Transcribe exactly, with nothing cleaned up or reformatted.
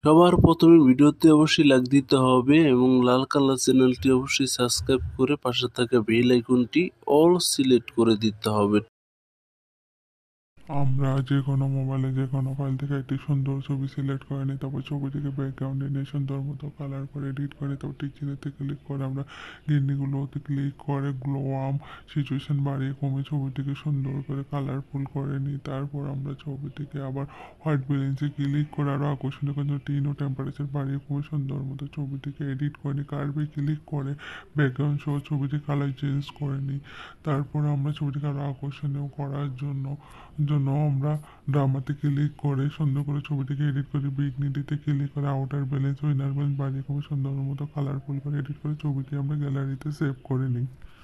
সবার প্রথমে ভিডিওতে অবশ্যই লাইক দিতে হবে এবং লাল কালার চ্যানেলটি অবশ্যই সাবস্ক্রাইব করে পাশে থাকা বেল আইকনটি অল সিলেক্ট করে দিতে হবে। আমরা যে কোনো মোবাইলে যে কোনো ফাইল থেকে একটি সুন্দর ছবি সিলেক্ট করে নিই, তারপর ছবিটিকে ব্যাকগ্রাউন্ডে নিয়ে সুন্দর মতো কালার করে এডিট করে তারপর টিক চিহ্নতে ক্লিক করে আমরা গিন্নিগুলোতে ক্লিক করে গ্লো আর্ম সিচুয়েশন বাড়িয়ে কমে ছবিটিকে সুন্দর করে কালারফুল করে নিই। তারপর আমরা ছবিটিকে আবার হোয়াইট ব্যালেন্সে ক্লিক করে আরও আকর্ষণীয় কোনো টিন ও টেম্পারেচার বাড়িয়ে কমে সুন্দর মতো ছবিটিকে এডিট করে নিই। কার্ভে ক্লিক করে ব্যাকগ্রাউন্ড সহ ছবিটির কালার চেঞ্জ করে নিই। তারপর আমরা ছবিটিকে আরও আকর্ষণীয় করার জন্য জন্য আমরা ড্রামাতে ক্লিক করে সুন্দর করে ছবিটিকে এডিট করি। বিগনিটিতে ক্লিক করে আউটার ব্যালেন্স ও ইনার ব্যালেন্স বাড়িয়ে খুব সুন্দর মতো কালারফুল করে এডিট করে ছবিটি আমরা গ্যালারিতে সেভ করে নিই।